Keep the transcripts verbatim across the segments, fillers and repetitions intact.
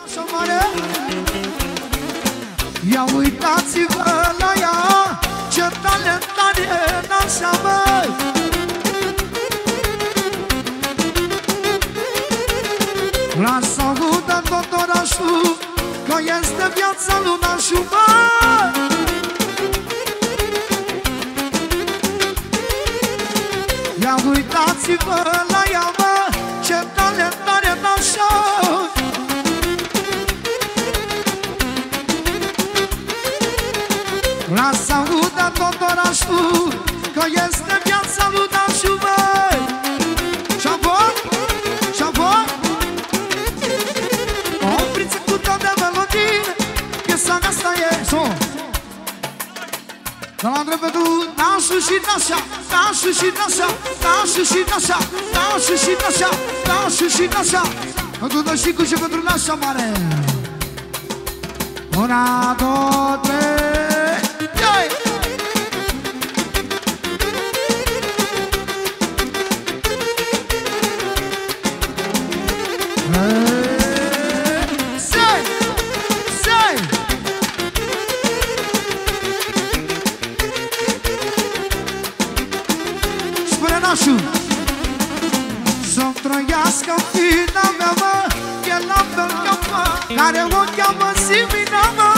așa mare. Ia uitați-vă la ea, ce talent are n-așa, măi. Lasă audă tot orașul că este viața lui nașul, măi. Ia uitați-vă la ea, mă, ce talent are nașul. Lasă audă tot orașul că este viața lui nașul, măi. Și-a-voi, și-a-voi opriți cu toate melodii, piesa asta e son. Să l-am întrebat pentru nașul și nașa, nașul și nașa, nașul și nașa, nașul și nașa, nașul și nașa. Pentru Nășicu și pentru nașa mare. Una, două, trei, iai! Sei! Sei! Spune nașul! Să-mi trăiască fina mea, mă, e la fel ca mă, care o cheamă Simina, mă.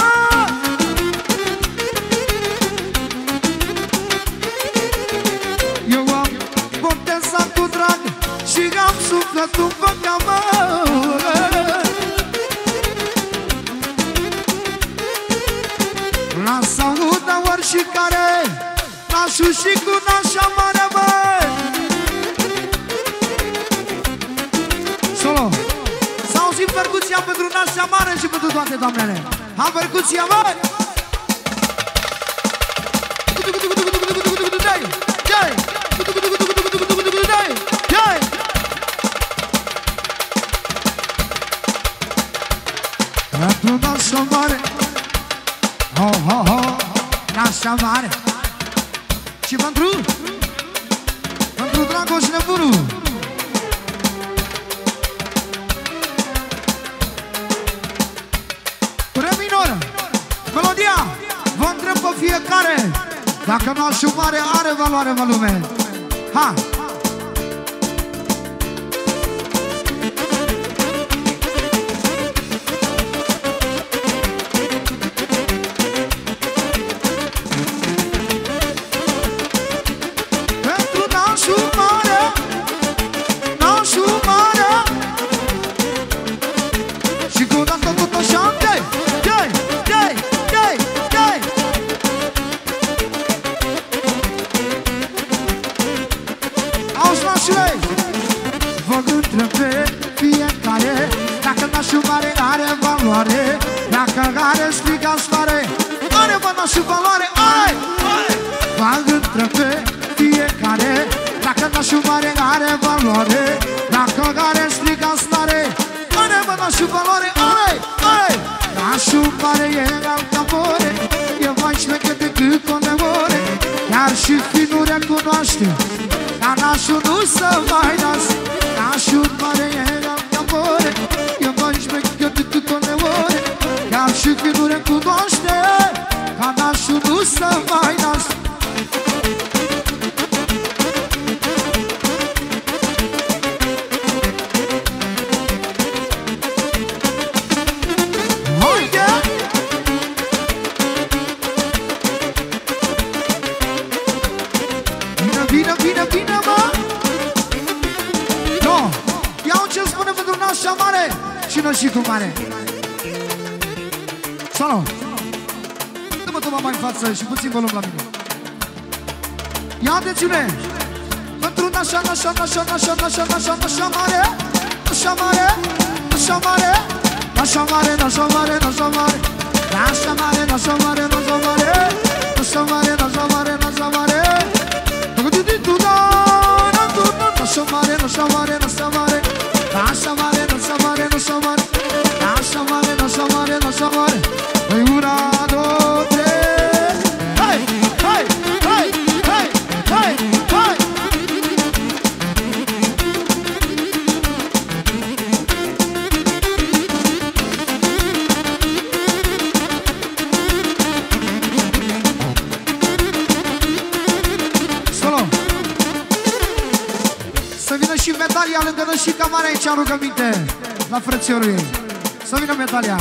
Eu am botezat cu drag și am sufletul băga, mă. Lasă audă oricare, nașul și cu nașa mare, mă. Solo! S-a auzit percuția pentru nașa mare și pentru toate doamnele. Ha, percuția, mă! Pentru nașa mare, ho, ho, ho, nașa mare. Și pentru, pentru Dragoș Nebunul. Minor, melodia, vă întreb pe fiecare dacă nașul mare are valoare în lume. Ha! Pentru nașul mare, nașul mare, și cu dată tot așa, dai! Vă întreb pe fiecare dacă nașul mare are valoare, dacă are strigați mare, are mă nașul valoare, are! Vă întreb pe fiecare dacă nașul mare are valoare, dacă are strigați mare, are mă nașul valoare, are! Are! Nașul mare e alt amore, e mai șmecher decât coneore, chiar și fi nu recunoaște, dar nașul nu se mai nasc. Nașul mare e alt amore, e mai șmecher decât coneore, chiar și fi nu recunoaște, ca nașul nu se mai nasc. Vine, vine, vine, mă! No! Iau ce spune pentru nașa mare și Nășicu mare. Salut! Dă-mă tu mai în față și puțin volum la mine. Ia atențiune! Pentru nașa, nașa, nașa, nașa, nașa, nașa, nașa mare, nașa mare, nașa mare, nașa mare, nașa mare, nașa mare, nașa mare, nașa mare, nașa mare, nașa mare, nașa mare, nașa mare. Nașa mare, nașa mare, nașa mare, nașa mare, nașa mare, nașa mare, nașa mare, nașa mare, nașa mare. Păi una, două, trei, hai, hai, hai, hai, hai, hai. Natalia lângă Nășica Mare aici în rugăminte la frățiorul ei. Să vină Natalia.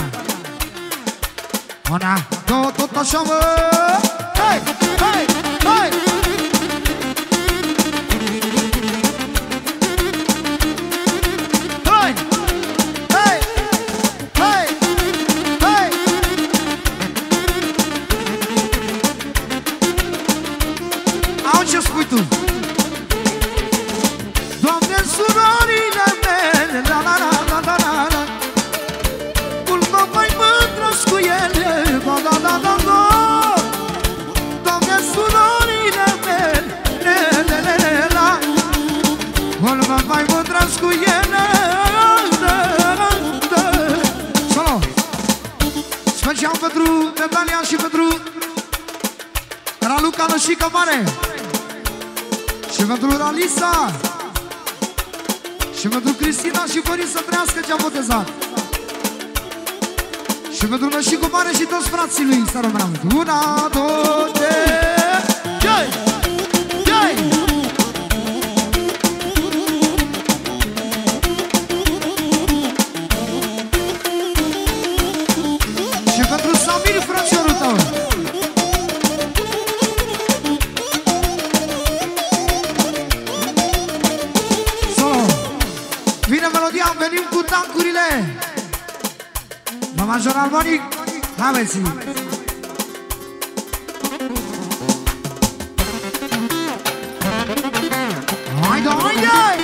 Una, două, tot așa, mă! Hei, hei, hei! Hei, hei, hei, hei! Au ce spui tu? Doamne, surorile mele, la la la la la la la, mult mă mai mândră-s cu ele, da da da da da. Doamne, surorile mele, le le le la, mult mă mai mândră-s cu ele, da da. Solo! Special pentru Natalia și pentru Raluca Nășica Mare și pentru Ralisa și pentru Cristina și Florin să trăiască ce-a botezat. Și pentru Nășicu Mare și toți frații lui să rămână. Una, două, trei, jai! Jai! Și pentru Samir, frățiorul tău. Am venit cu tancurile la major armonic. Aveți! Haide, haide!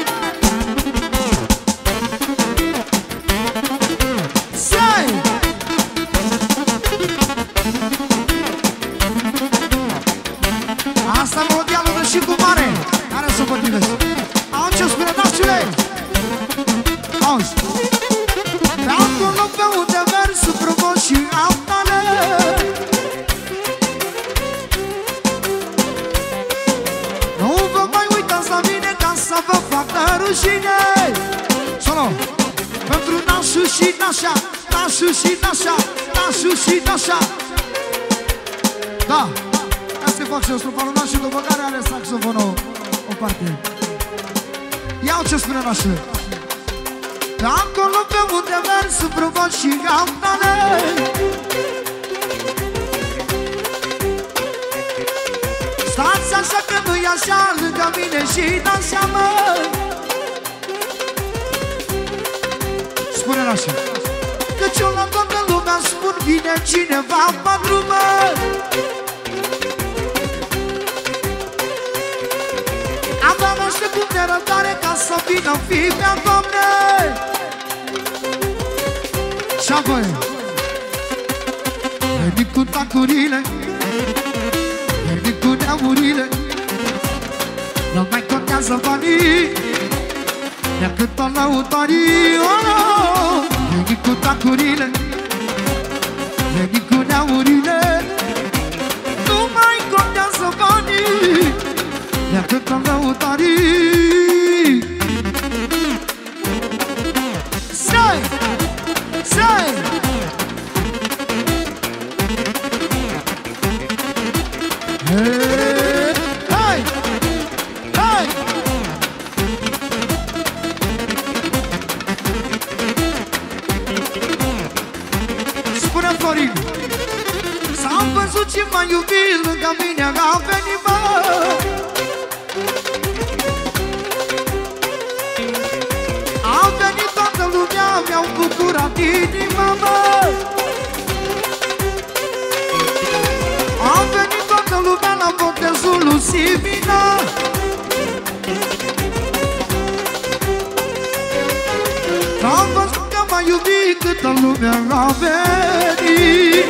Sai! Asta e melodia lui Nășicu Mare, care să potrivesc. Au ce spune, nașule! Auzi! Pe acolo pe unde merg sunt frumos și altale, nu vă mai uitați la mine ca să vă fac de rușine. Solo! Pentru nașu și nașa, nașu și nașa, nașu și nașa. Da! Asta fac și eu strufanul nașul, după care are saxofonul o parte. Iau ce spune nașul. Acolo pe unde merg sunt frumos și altale, stați așa că nu-i așa lângă mine și dansa, mă. Spune-l așa. Căci eu la toată lumea spun vine cineva pe drumă. Aveam aștept de răbdare ca să vină fiimea, Doamne. Și apoi veni cu tancurile, veni cu neamurile, nu mai contează banii decât o lăutarii. Veni cu tancurile, veni cu neamurile, nu mai contează banii decât o lăutarii. Stai! Say! Hey! Hey! Hey! Spune Florin, s-am văzut și m-a iubit lângă mine, a venit, mă. Am venit toată lumea, mi-au bucurat inima, mă. Am venit toată lumea la botezul lui Simina. Am văzut că m-a iubit câtă lumea a venit.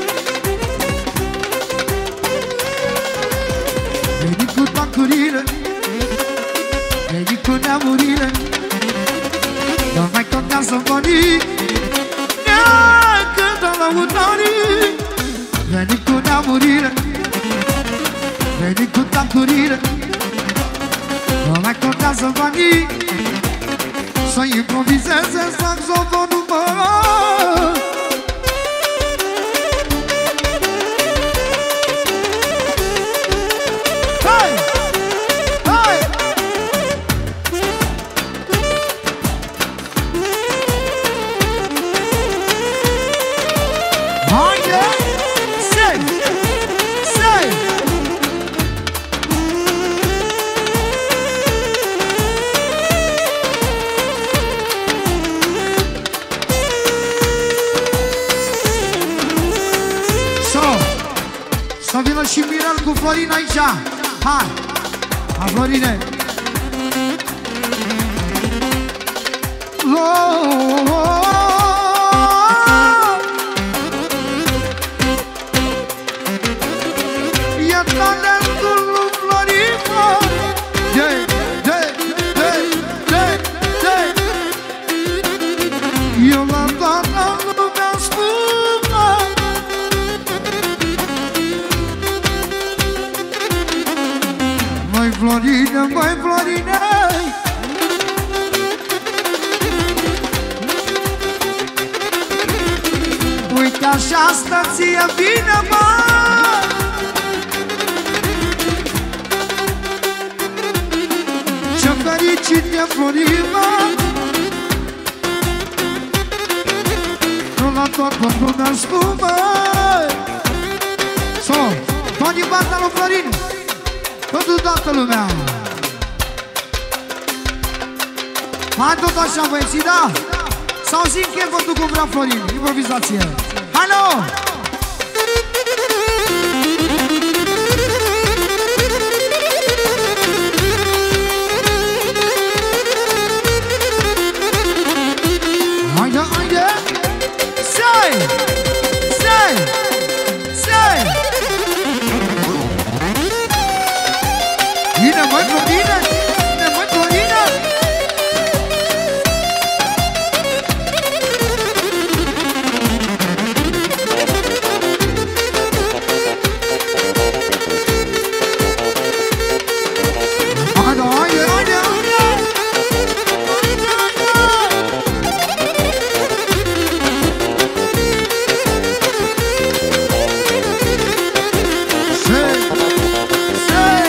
Venit cu tancurile, venit cu neamurile, nu mai contează banii decât o lăutarii. Venit cu neamurile, venit cu tancurile, nu mai contează banii, să improvizeze saxofonul, mă. Hai! Hai! Să vină și Mirel cu Florin aici. Hai! Ha, Florine! E talentul lui Florin. De, de, de, de, de. Eu la toată lumea spun, măi Florine, măi Florine, uite așa stă ție bine, mă. Ce fericit e Florin, mă. Nu la toată lumea spun, măi. So, tot din partea lui Florin, pentru toată lumea. Hai tot așa, băieții, da? S-au zis că e văzut cum vrea Florin. Improvizație. Hai, nu! Haide, haide! Sei! Sei! Sei! Bine, măi, Florine! Bine, măi, Florine! Haide, haide, haide, haide! Sei! Sei!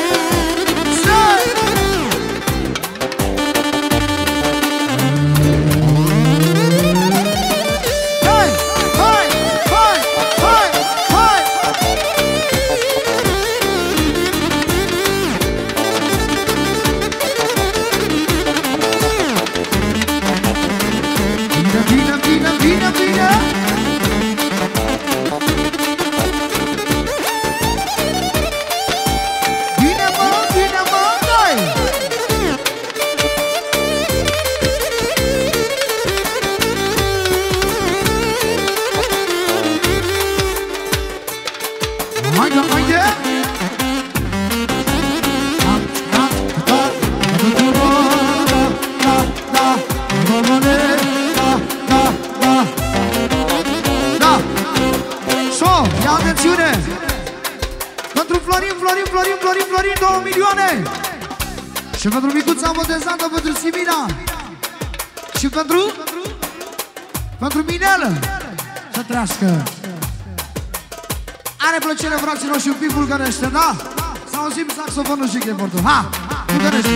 Și pentru micuța botezată, pentru Simina. Și pentru Pentru Minelă. Să trească. Are plăcere, fraților, și un pic bulgărește, da? Să auzim saxofonul și keyboardul. Ha! Bulgărește.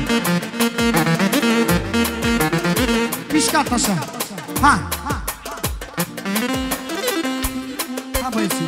Mișcat așa. Ha! Ha, băieții.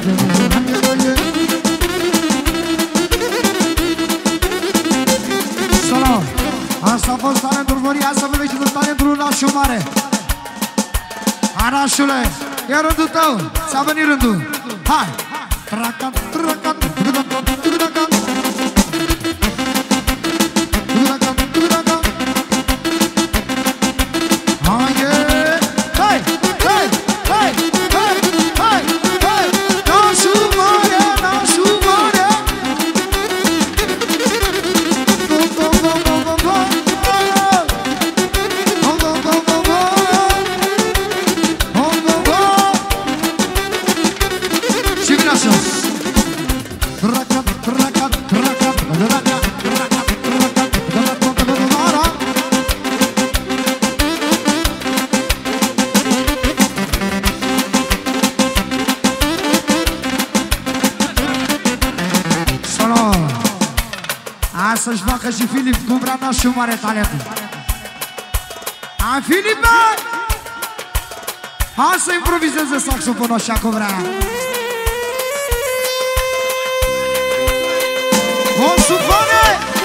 Salam! Asta a fost talentul Măria, să vă vedeți talentul Nașu Mare. Anașule, e rândul tău, ți-a venit rândul. Hai! Tracat, tracat, tracat, tracat. Să-și facă și Filip cum vrea Nașu Mare talentul. A, Filipe! Hai să improvizeze saxofonul așa cum vrea. O supone!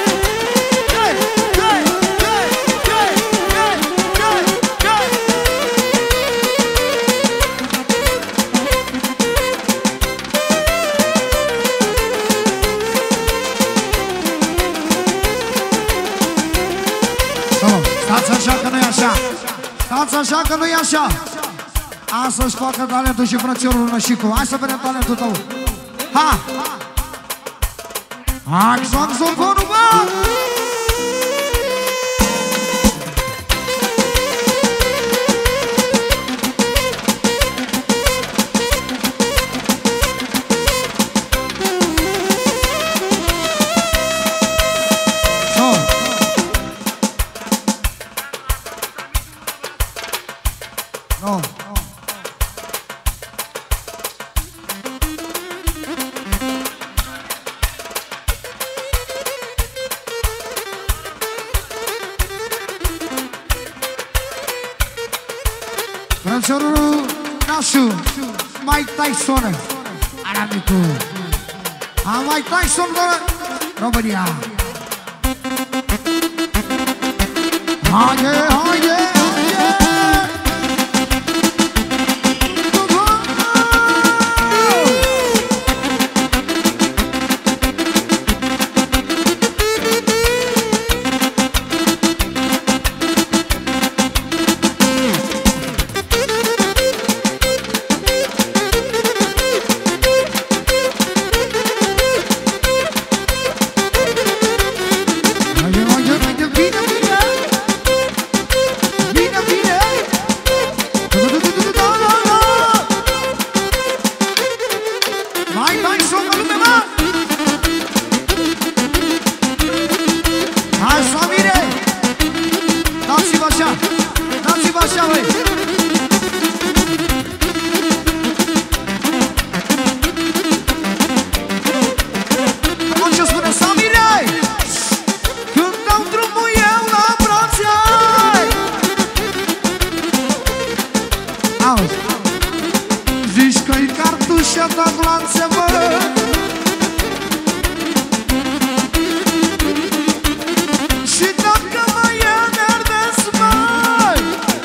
Stați așa că nu-i așa. Stați așa că nu-i așa. A să-și facă talentul și frățiorul Nășicu. Hai să vedem talentul tău. Ha! Hai, saxofonul, bă! Frățiorul Nașu, Mike Tyson, Aramicul. A, Mike Tyson, România. Haide, haide, haide! Zici că-i cartușa ta glanțe, mă. Și dacă mă enervezi, măi,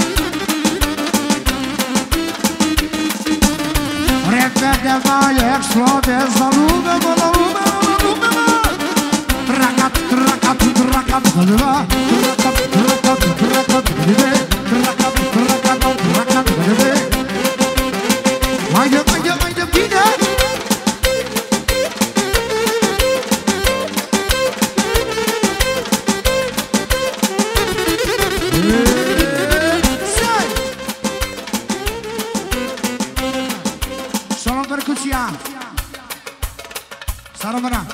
repede mai explodez la lume, mă, la lume, la lume, mă. Tracat, tracat, tracat, tracat, tracat, tracat, tracat, tracat, tracat. Haide, haide, haide, bine! Să luăm percuția! Să rămână!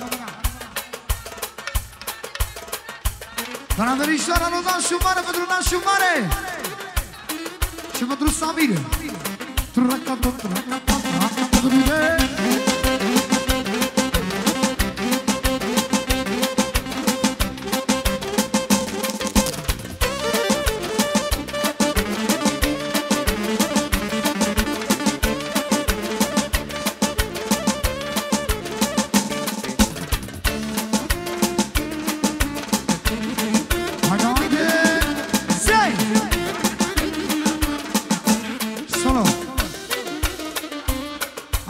Doamna verișoara lui Nașu Mare pentru Nașu Mare! Și pentru Samir! Tracatul, tracatul, tracatul, bine!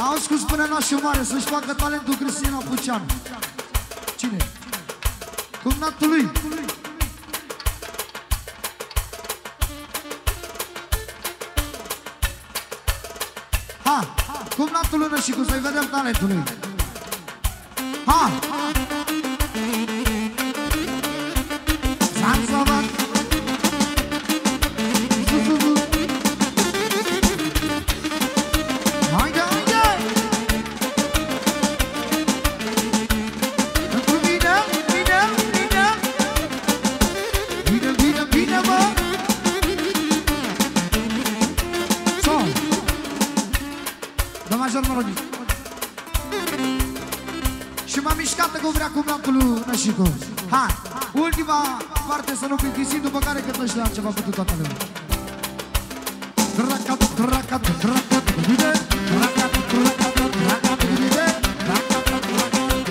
Auzi cum spune nașul mare, să-și facă talentul Cristina Puceanu. Cine? Cumnatul lui. Ha! Cumnatul lui Nășicu, să-i vedem talentul lui. Ha! Zanzavat! Haide, haide! Pentru mine, bine, bine! Bine, bine, bine, mă! So! Dă major Moroni. Și m-am mișcat că vrea cumnatul lui Nășicu. Hai! Ultima parte să nu plictisim, după care cântăm și la ceva pentru toată lumea. Tracat, tracat, tracat, bine! Tracat, tracat, tracat, bine! Tracat, tracat.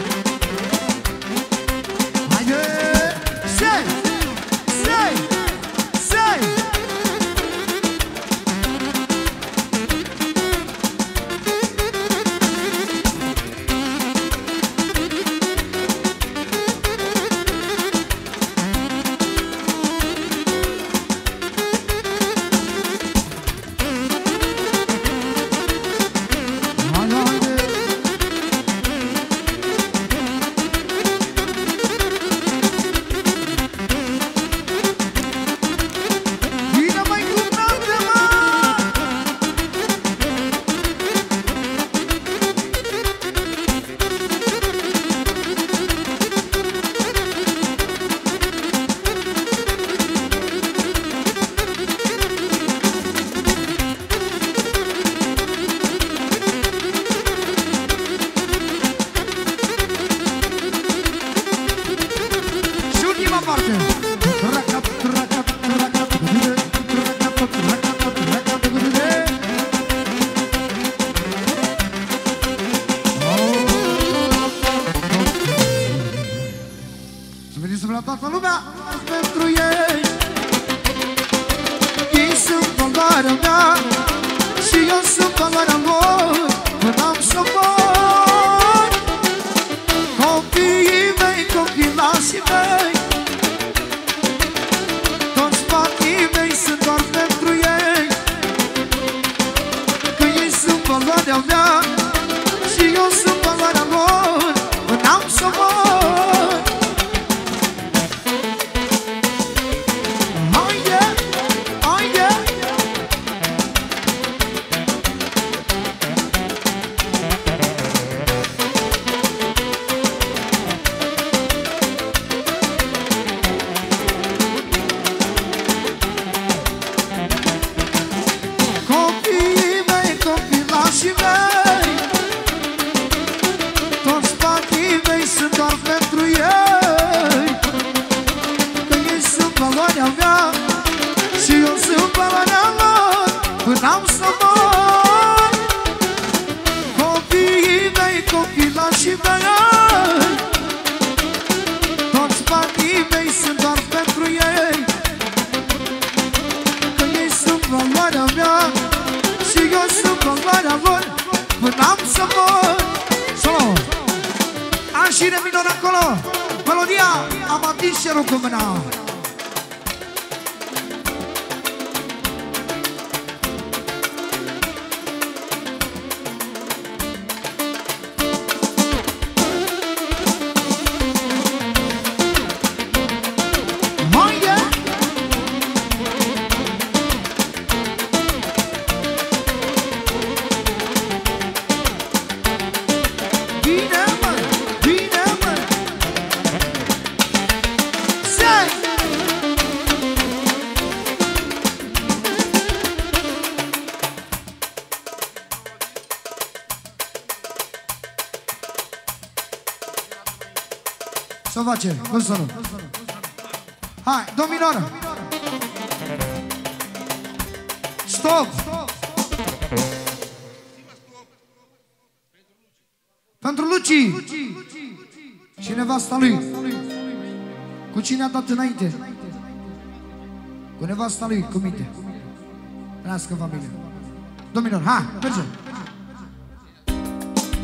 Haide! Sei! Sei! Sei! Să face, cum să nu? Hai, do minor. Stop! Pentru Luci și nevasta lui. Cu cine a dat înainte? Cu nevasta lui, cu minte. Trăiască familia. Do minor, hai, mergem!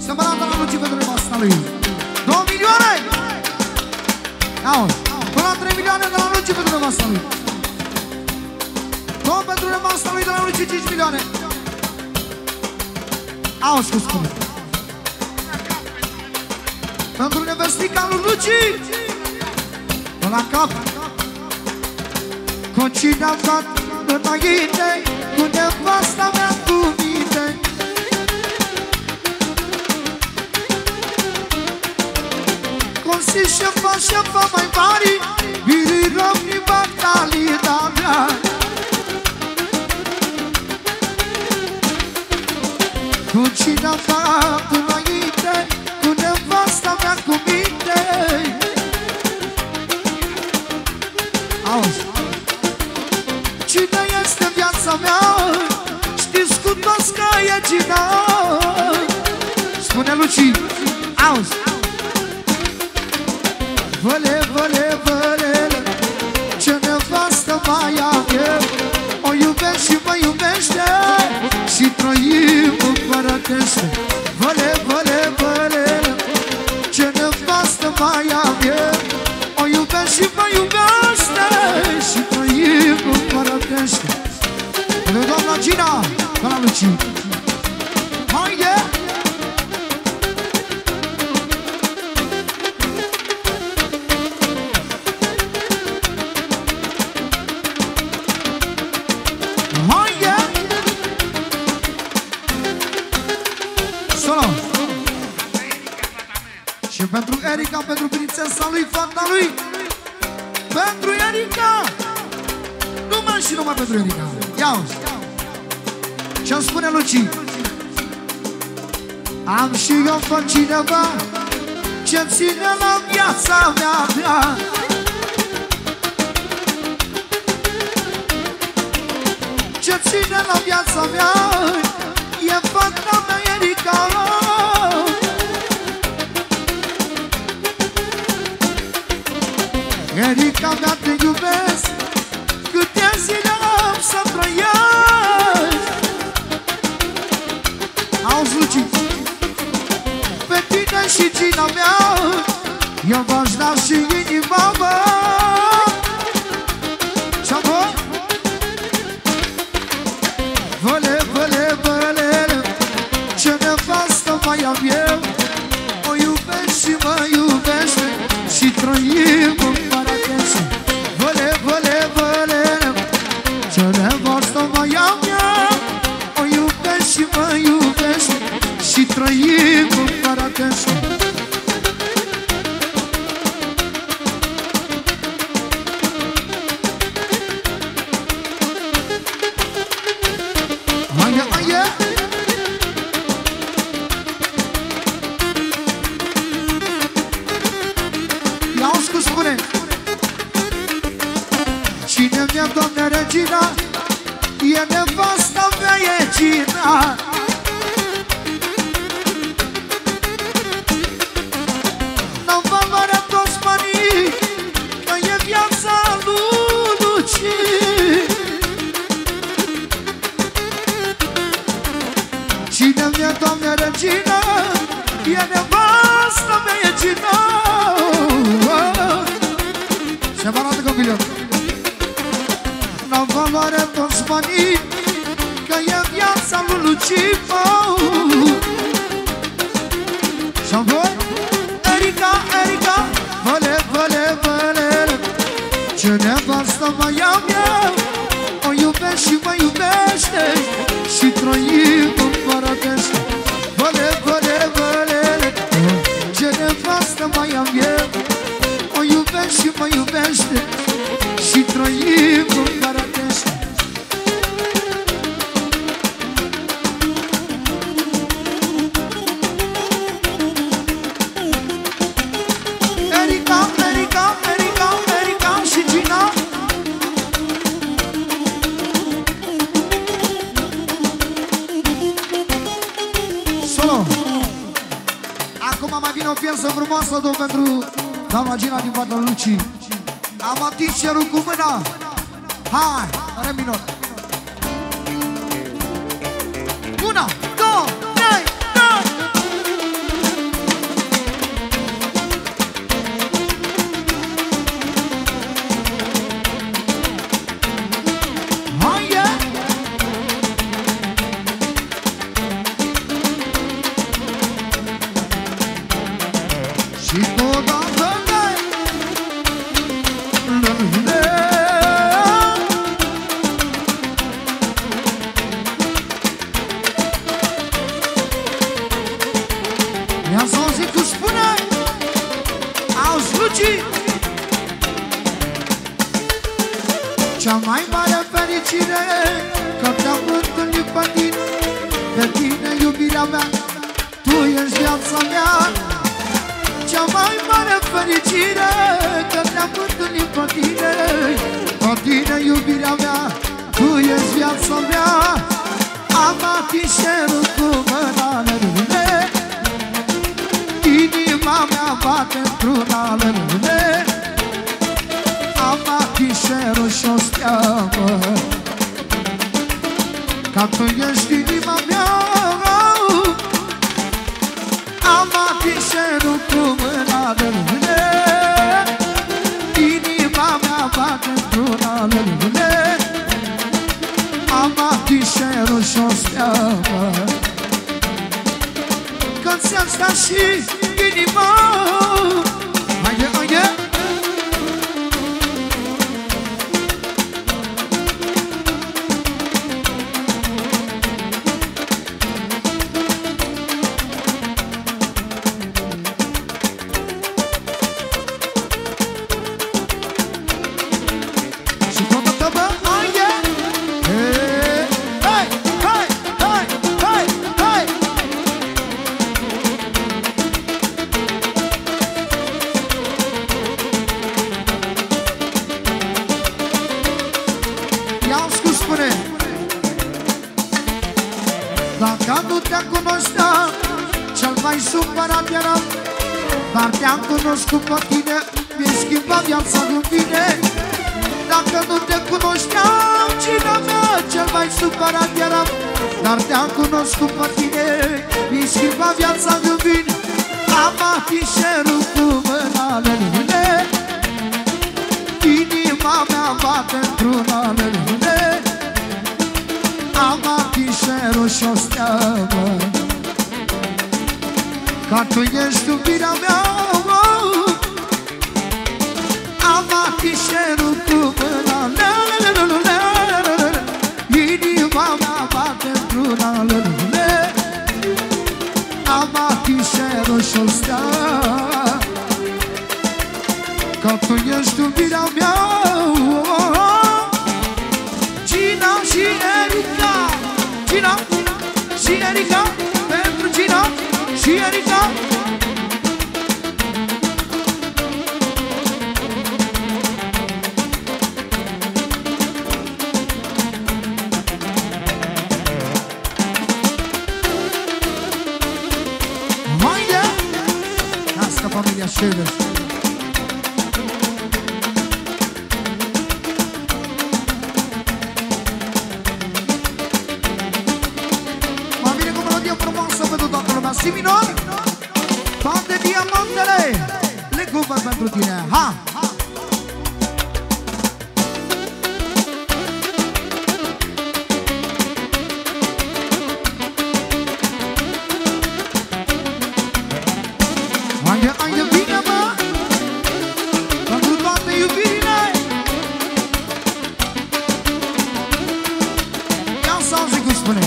Separată la Luci pentru nevasta lui. Două milioane! Auzi, până la trei milioane de la Luci pentru nevasta lui. Două pentru nevasta lui de la Luci, cinci milioane. Auzi cum spune. Pentru nevestica lui Luci. Până la cap. Cu cine am dat înainte, cu nevasta mea cu minte. Cum si șefa, șefa mai mari, viri romni batalita mea. Cu cine am dat înainte, cu nevasta mea cu minte. Auzi. Cine este viața mea? Știți cu toți că e Gina. Spune Luci. Auzi. Văle, văle, văle, ce nevastă mai am eu. O iubesc și mă iubește și trăim împărătește. Văle, văle, văle, ce nevastă mai am eu. O iubesc și mă iubește și trăim împărătește. Văle, doamna Gina, doamna Luci. Haide! Pentru Erica, pentru prințesa lui, fata lui. Pentru Erica. Numai și numai pentru Erica. Ia-uzi. Ce-mi spune Luci? Am și eu pe cineva ce ține la viața mea, mea. Ce ține la viața mea e fata mea, Erica. Erica mea, te iubesc, câte zile am să trăiesc. Auzi, Luci, pe tine și Gina mea eu v-aș da și inima mea. Și-am vă? Văle, văle, văle, ce nevastă mai am eu. O iubesc și mă iubește și trăim împărătește. Văle, văle, văle, ce nevastă mai am eu. O iubesc și mă iubește și trăim împărătește. Aia, aia. Ia-uzi cum spune. Cine mi-e, Doamne, Regina, e nevasta mea, e Gina. N-am valoare toți banii, că e viața lui Luci. Cine mi-e, Doamne, Regina, e nevasta mea, e Gina. Se va arată copilul. N-am valoare toți banii, că e viața lui Luci. Și-am voi? Erica, Erica, văle, văle, văle, ce nevastă mai am eu. O iubesc și mă iubește și trăim împărătește. Văle, văle, văle, ce nevastă mai am eu. O iubesc și mă iubește și trăim împărătește. Erica, Erica, Erica, Erica și Gina. Solo. Acum mai vine o piesă frumoasă, domn, pentru doamna Gina din partea lui Luci. Am atins cerul cu mâna. Hai, re minor. Una, două, trei, doi. Și odată dai lălăle. Ia să auzi cum spune. Auzi, Luci! Cea mai mare fericire că te-am întâlnit pe tine, pe tine, iubirea mea, tu ești viața mea. Cea mai mare fericire că te-am întâlnit pe tine, pe tine, iubirea mea, tu ești viața mea. Am atișerul cu mâna lălăle, inima mea bate într-una lălăle. Am afișerul și-o steamă, ca tu ești inima mea. Am afișerul cu mâna lălăle, inima mea bate într-una lălăle. Am afișerul și-o steamă, că ți-am stat și inima. Haide, haide! Dacă nu te cunoșteam, cel mai supărat eram, dar te-am cunoscut pe tine, mi-ai schimbat viața cu tine. Dacă nu te cunoșteam, cina mea, cel mai supărat eram, dar te-am cunoscut pe tine, mi-ai schimbat viața cu tine. Am afișerul cu mâna lălăle, inima mea bate într-una lălăle. Am afișerul și-o steamă, ca tu ești iubirea mea. Am afișerul cu mâna lălăle, inima mea bate într-una lălăle. Am afișerul și-o steamă, ca tu ești iubirea mea. Gina și Erica, Gina și Erica, pentru Gina și Erica. Haide! Nască familia Șeveș. Si minor, toate diamantele le cumpăr pentru tine. Ha! Haide, haide, bine, mă! Pentru toate iubirile! Ia să auzi cum spune.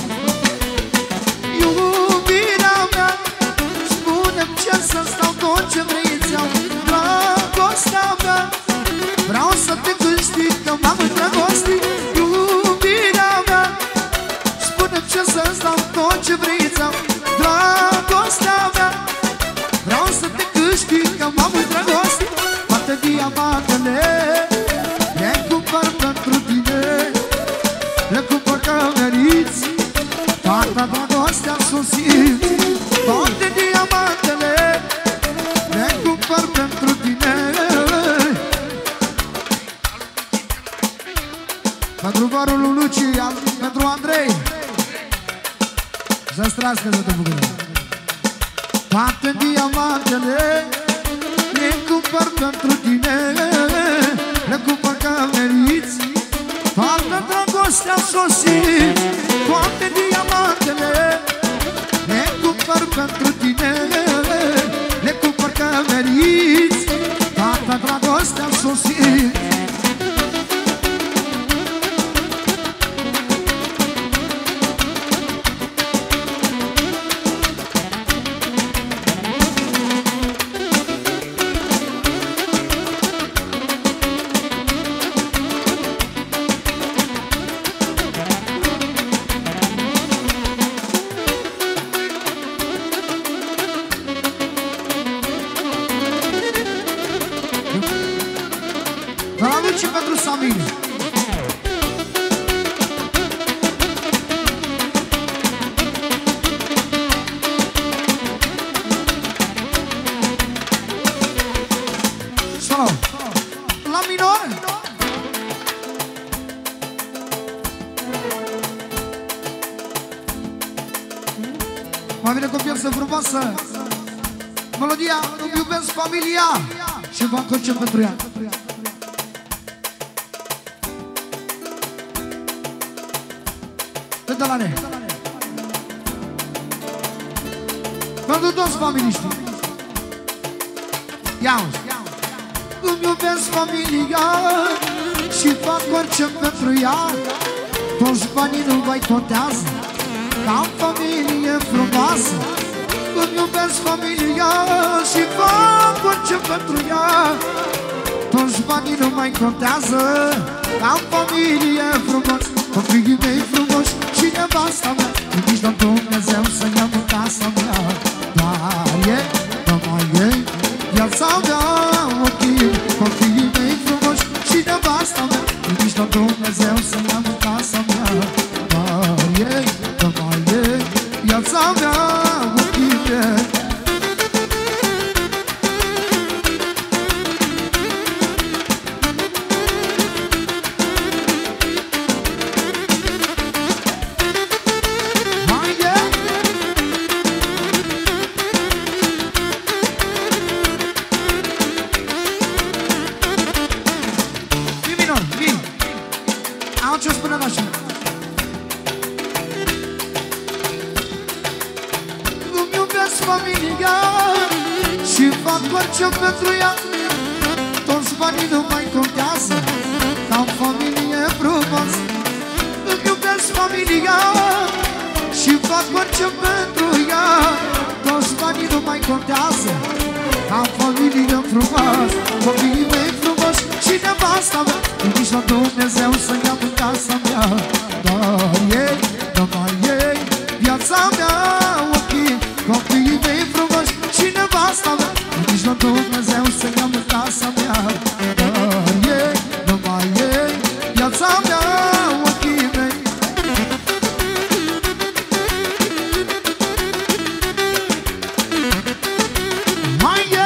Să stau tot ce vrei, ți-am dragostea mea. Vreau să te câștig, că m-am îndrăgostit, iubirea mea. Spune-mi ce să stau tot ce vrei, ți-am dragostea mea. Vreau să te câștig, că m-am îndrăgostit. Toate diamantele le cumpăr pentru tine, le cumpăr că meriți, toată dragostea s-o simți. Toate diamantele le cumpăr pentru tine, pentru varul lui Luci, pentru Andrei. Să strască să te bucură. Toate diamantele le cumpăr pentru tine, le cumpăr că meriți, toată dragostea s-o simți. Toate diamantele le cumpăr pentru tine, le cumpăr că meriți. și pentru Samir. Sau, la minor. Mai vine cu o piesă frumoasă. Melodia Îmi iubesc familia și v-am concep pentru ea. Pedalare. Pentru toți familiștii. Ia-uzi. Îmi iubesc familia și fac orice pentru ea. Toți banii nu mai contează, că am familie frumoasă. Îmi iubesc familia și fac orice pentru ea. Toți banii nu mai contează, că am familie frumoasă. Copiii mei frumoși și nevasta mea, nici la Dumnezeu să-mi iau în casa mea. Dar e, numai ei, viața mea, ochii. Copiii mei frumoși și nevasta mea, nici la Dumnezeu să-mi iau în casa mea. Dar ei, numai ei, viața mea, ochii mei. Orice pentru ea, toți banii nu mai contează, că am familie frumoasă. Îmi iubesc familia și fac orice pentru ea. Toți banii nu mai contează, că am familie frumoasă. Copiii mei frumoși și nevasta mea, nici la Dumnezeu să-mi iau în casa mea. Dar ei, numai ei, viața mea, ochii. Copiii mei frumoși și nevasta mea, nici la Dumnezeu să-mi iau în casa mea. Dar ei, numai ei, viața mea, ochii mei. Mai e?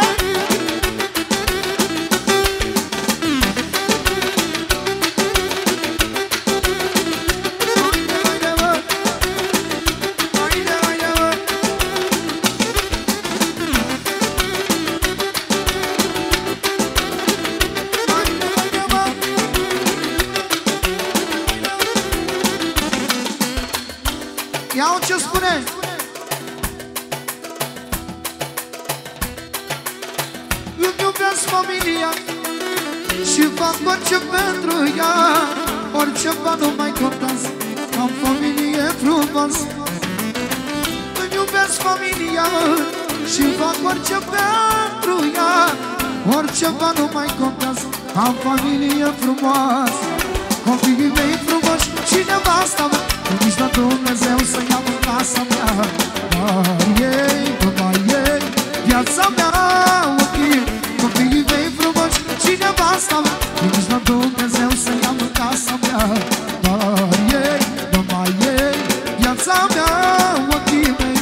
Iau ce spune. Îmi iubesc familia și fac orice pentru ea. Orice bani nu mai contează, am familie frumoasă. Îmi iubesc familia și fac orice pentru ea. Orice bani nu mai contează, am familie frumoasă. Copiii mei frumoși și nevasta mea, nici la Dumnezeu să-i iau în casa mea. Dar ei, numai ei, viața mea, ochii. Copiii mei frumoși și nevasta mea, nici la Dumnezeu să-i iau în casa mea. Dar ei, numai ei, viața mea, ochii mei.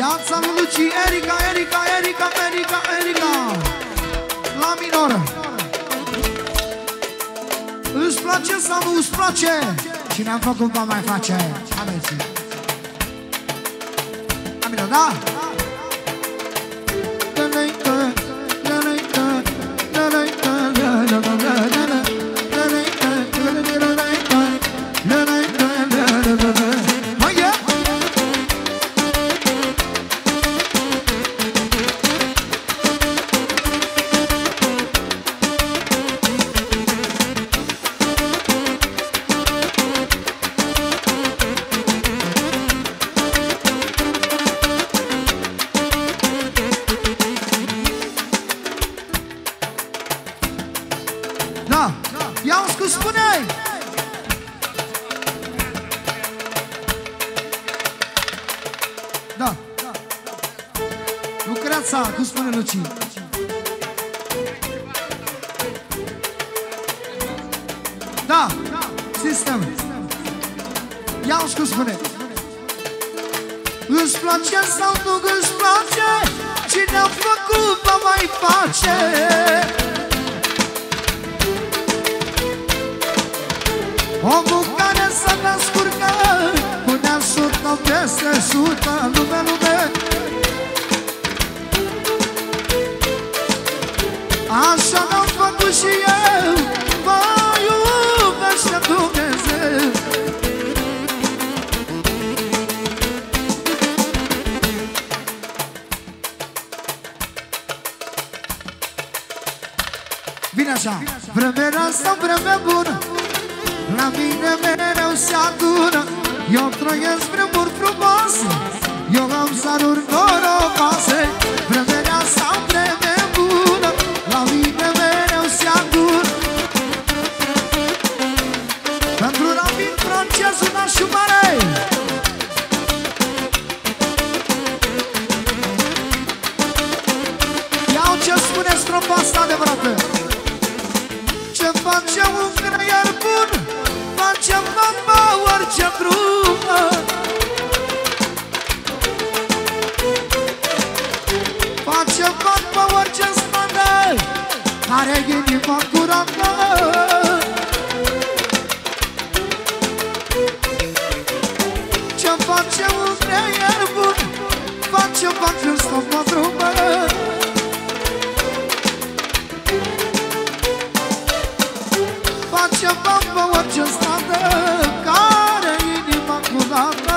Viața lui Luci, Erica, Erica, Erica, Erica, Erica. La minor. Îți place sau nu îți place? Cine am făcut va mai face. Aveți. La minor, da? Cum spune Luci? Da, sistem. Ia-uși cum spune. Îți place sau nu îți place? Cine a făcut va mai face. Omul care s-a descurcat punea sută peste sută. Lume, lume. Așa n-am făcut și eu, mă iubește Dumnezeu. Vine așa. Vremea asta, vremea bună, la mine mereu se adună. Eu trăiesc vremuri frumoase, eu am zaruri norocoase. Vremea asta, vremea bună, la mine mereu se adună. Pentru Rabin francezul nașul mare. Iau ce spune strofa asta adevărată. Ce face un creier bun, face mama orice drum. Face mama orice stradă, are inima curată. Ce face un creier bun, face mama când stau pe drumă. Face mama orice stradă, care inima curată.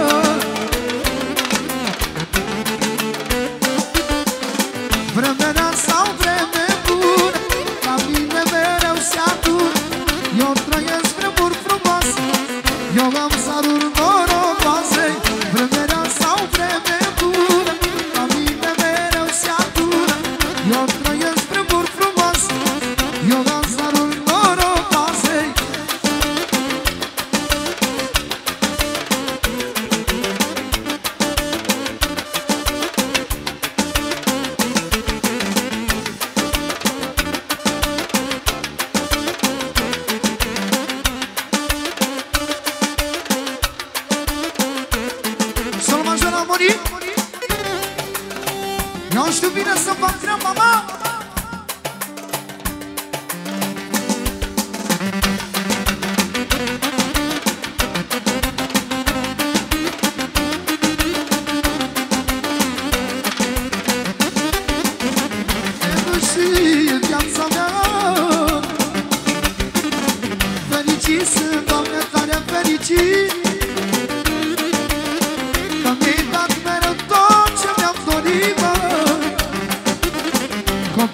Vremea sau vreme bună, la mine mereu se adună. Eu trăiesc vremuri frumoase, eu am zaruri norocoase. Vremea sau vreme bună, la mine mereu se adună. Eu trăiesc vremuri frumoase, eu am zaruri norocoase. Sol major a murit. Eu știu bine să fac treaba, mama. Și în viața mea fericit sunt, Doamne, tare fericit. Că mi-ai dat mereu tot ce mi-am dorit, mă. Că